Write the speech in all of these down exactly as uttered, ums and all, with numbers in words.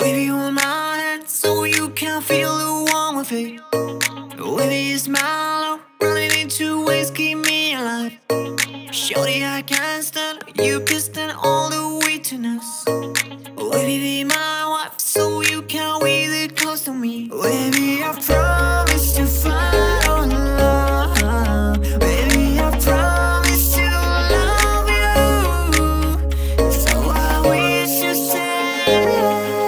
Wavy on my hand so you can feel the warmth of it. Wavy your smile, running into ways keep me alive. Shorty, I can't stand you kissed and all the weakness. Wavy, be my wife so you can weave it close to me. Wavy, I promise to find our love. Baby, I promise to love you. So I wish you said,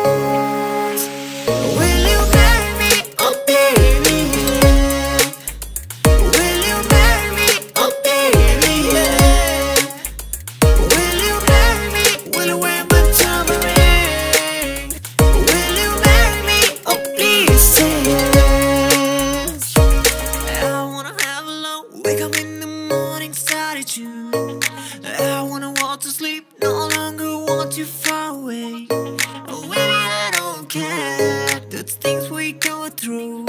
will you marry me, oh baby, yeah. Will you marry me, oh baby, yeah. Will you marry me, will you wear my diamond ring? Will you marry me, oh please say yes. I wanna have a long wake up in the morning started you. I wanna walk to sleep, no longer want you far away. Oh baby, I don't care, that's things we go through.